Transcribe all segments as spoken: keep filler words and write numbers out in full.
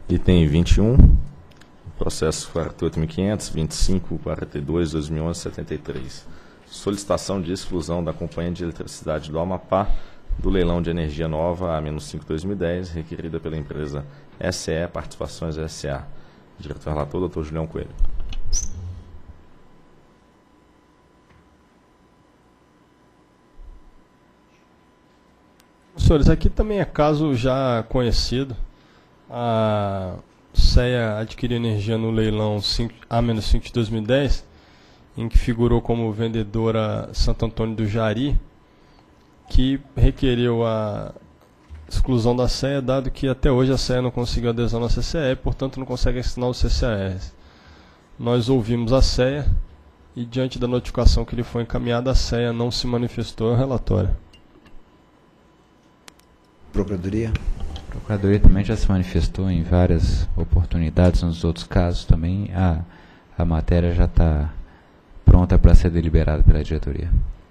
Item vinte e um, processo quarenta e oito mil quinhentos, vinte e cinco, quarenta e dois, dois mil e onze, setenta e três. Solicitação de exclusão da Companhia de Eletricidade do Amapá do leilão de energia nova A cinco dois mil e dez, requerida pela empresa S E Participações S A. Diretor relator, doutor Julião Coelho. Senhores, aqui também é caso já conhecido. A S E A adquiriu energia no leilão A cinco de dois mil e dez, em que figurou como vendedora Santo Antônio do Jari, que requeriu a exclusão da S E A, dado que até hoje a S E A não conseguiu adesão na C C E, portanto não consegue assinar o C C A R. Nós ouvimos a S E A e, diante da notificação que lhe foi encaminhada, a S E A não se manifestou no relatório. Procuradoria? A Procuradoria também já se manifestou em várias oportunidades, nos outros casos também. A, a matéria já está pronta para ser deliberada pela diretoria.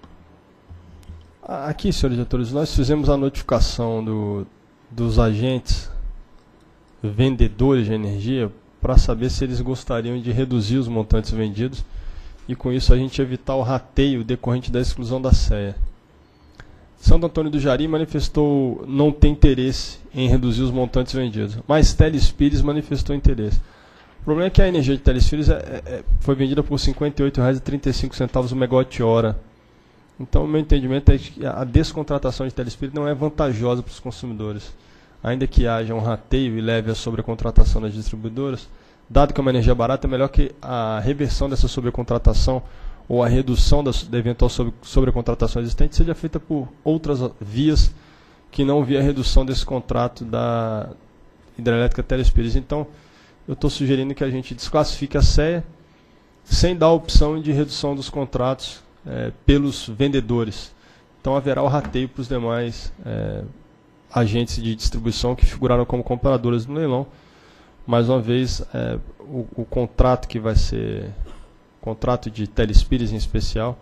Aqui, senhores diretores, nós fizemos a notificação do, dos agentes vendedores de energia para saber se eles gostariam de reduzir os montantes vendidos e, com isso, a gente evitar o rateio decorrente da exclusão da S E A. Santo Antônio do Jari manifestou não ter interesse em reduzir os montantes vendidos, mas Teles Pires manifestou interesse. O problema é que a energia de Teles Pires é, é, foi vendida por cinquenta e oito reais e trinta e cinco centavos o megawatt-hora. Então, o meu entendimento é que a descontratação de Teles Pires não é vantajosa para os consumidores. Ainda que haja um rateio e leve a sobrecontratação das distribuidoras, dado que é uma energia barata, é melhor que a reversão dessa sobrecontratação ou a redução da, da eventual sobre, sobrecontratação existente seja feita por outras vias que não via a redução desse contrato da hidrelétrica Teles Pires. Então, eu estou sugerindo que a gente desclassifique a S E A sem dar a opção de redução dos contratos é, pelos vendedores. Então, haverá o rateio para os demais é, agentes de distribuição que figuraram como compradores no leilão. Mais uma vez, é, o, o contrato que vai ser... contrato de Teles Pires em especial,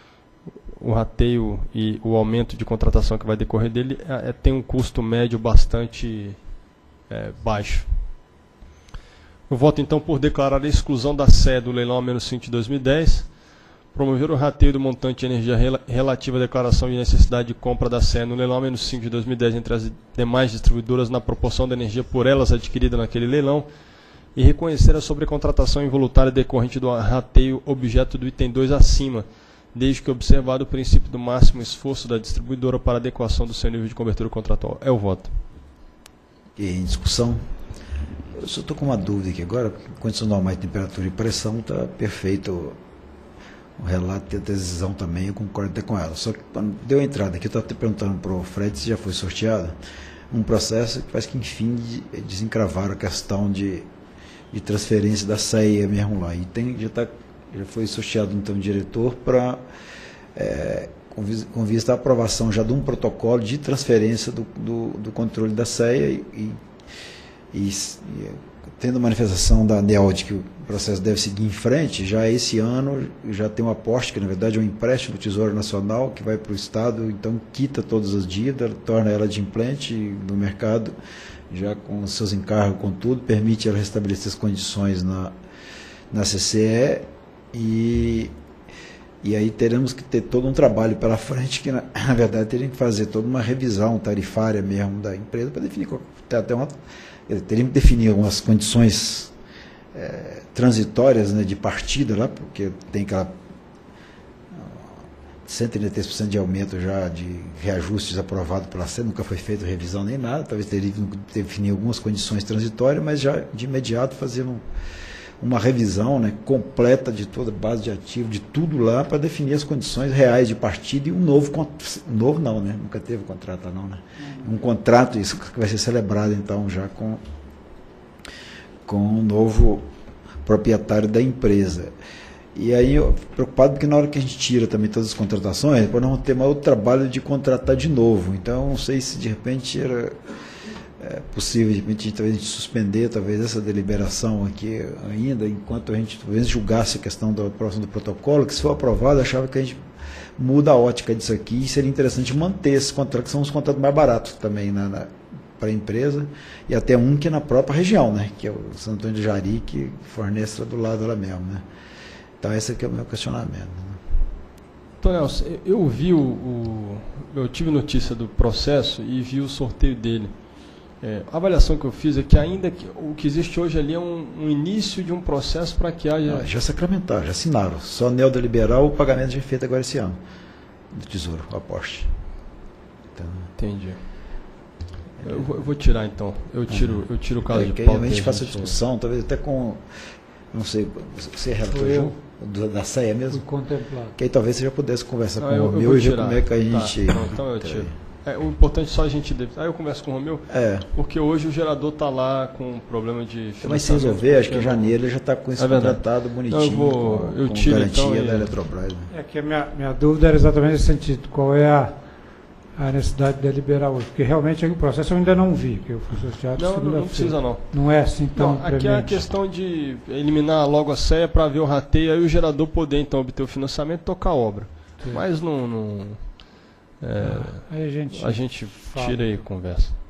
o rateio e o aumento de contratação que vai decorrer dele é, é, tem um custo médio bastante é, baixo. Eu voto então por declarar a exclusão da S E A do leilão A cinco de dois mil e dez, promover o rateio do montante de energia rel relativa à declaração de necessidade de compra da S E A no leilão A cinco de dois mil e dez entre as demais distribuidoras na proporção da energia por elas adquirida naquele leilão, e reconhecer a sobrecontratação involuntária decorrente do rateio objeto do item dois acima, desde que observado o princípio do máximo esforço da distribuidora para adequação do seu nível de cobertura contratual. É o voto. E em discussão? Eu só estou com uma dúvida aqui agora, condição normal de temperatura e pressão está perfeito. O relato e a decisão também, eu concordo até com ela. Só que quando deu a entrada aqui, eu estava perguntando para o Fred se já foi sorteado um processo que parece que, enfim, desencravaram a questão de de transferência da S E A mesmo lá. E tem, já, tá, já foi sorteado então o diretor para, é, com, com vista à aprovação já de um protocolo de transferência do, do, do controle da S E A e, e, e tendo manifestação da ANEEL de que o processo deve seguir em frente, já esse ano já tem um aporte, que na verdade é um empréstimo do Tesouro Nacional que vai para o Estado, então quita todas as dívidas, torna ela adimplente no mercado, já com seus encargos, com tudo, permite ela restabelecer as condições na, na C C E e, e aí teremos que ter todo um trabalho pela frente, que na, na verdade teríamos que fazer toda uma revisão tarifária mesmo da empresa para definir, até uma, teríamos que definir algumas condições é, transitórias, né, de partida lá, porque tem aquela cento e trinta e três por cento de aumento já de reajustes aprovado pela S E A, nunca foi feita revisão nem nada, talvez teria que definir algumas condições transitórias, mas já de imediato fazer um, uma revisão, né, completa de toda a base de ativo, de tudo lá, para definir as condições reais de partida e um novo, um novo não, né, nunca teve contrato não, né, um contrato, isso que vai ser celebrado então já com, com um novo proprietário da empresa. E aí, eu, preocupado porque na hora que a gente tira também todas as contratações, depois nós vamos ter mais outro trabalho de contratar de novo. Então, não sei se de repente era é, possível, de repente, talvez a gente suspender talvez essa deliberação aqui ainda, enquanto a gente talvez julgasse a questão da aprovação do protocolo, que se for aprovado, eu achava que a gente muda a ótica disso aqui e seria interessante manter esses contratos, que são os contratos mais baratos também, na, na, para a empresa, e até um que é na própria região, né? Que é o Santo Antônio de Jari, que fornece do lado lá mesmo, né? Então esse aqui é o meu questionamento. Né? Tonel, eu vi o, o... Eu tive notícia do processo e vi o sorteio dele. É, a avaliação que eu fiz é que ainda que o que existe hoje ali é um, um início de um processo para que haja... Ah, já sacramentaram, já assinaram. Só anel da liberal, o pagamento já é feito agora esse ano. Do Tesouro, o aporte. Então, entendi. Eu vou, eu vou tirar então. Eu tiro, eu tiro o caso é, de que pauta. a gente faça a gente... discussão, talvez até com... Não sei, você é relator eu. do, da C E A mesmo? Fui contemplado. Que aí talvez você já pudesse conversar Não, com eu, o Romeu e ver como é que a gente... Tá, não, então eu tiro. É, o importante é só a gente... Aí eu converso com o Romeu, É. porque hoje o gerador está lá com problema de... Vai se resolver, acho que em janeiro ele já está com isso É verdade. contratado bonitinho, Não, eu vou- com, eu com tiro, garantia então, da e- Eletrobras. Né? É que a minha, minha dúvida era exatamente nesse sentido. Qual é a, a necessidade de deliberar hoje? Porque realmente o processo eu ainda não vi, que eu fui sorteado Não, não, segunda-feira. não precisa não. Não é assim tão Não, aqui é a premente. questão de eliminar logo a C E A para ver o rateio, aí o gerador poder então obter o financiamento e tocar a obra. Sim. Mas não... não é, Ah, aí a gente, a gente fala. tira aí e conversa.